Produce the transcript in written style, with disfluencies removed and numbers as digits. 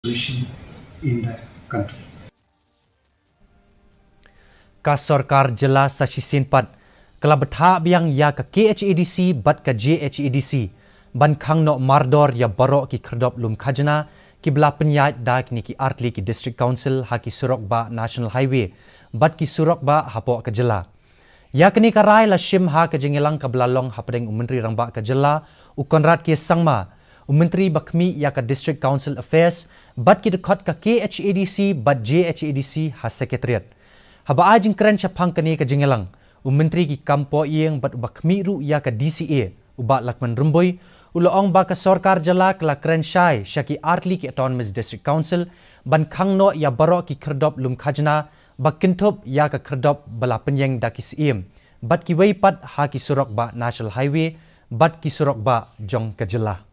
in the country. Ka Sorkar jelas saksi sinpat kala Bthah biang ya ka Khadc bat ka Jhadc ban Khang no mardor ya Baroh ki Khyrdop lum Khajna ki bla penyat dak ni ki artli ki district council ha ki surok ba national highway bat ki surok ba hapo ka jela ya kini karai la shim ha ka jengelang ka blalong ha pedeng menteri rang ba ka jela u konrad ki sangma menteri bakmi ya ka district council affairs bat ki dekat ka Khadc bat Jhadc ha secretariat haba ajing keren chapang kani ka jengelang menteri ki kampo ieng bat bakmi ru ya ka DCA uba lakman rumboy uloong ba ka Sorkar jala kala keren shai syaki artli ki autonomous district council ban Khang no ya Baroh ki Khyrdop lum Khajna bakintop ya ka Khyrdop bala penyeng dakis iem bat ki weipat ha ki surok ba national highway bat ki surok ba jong ka jela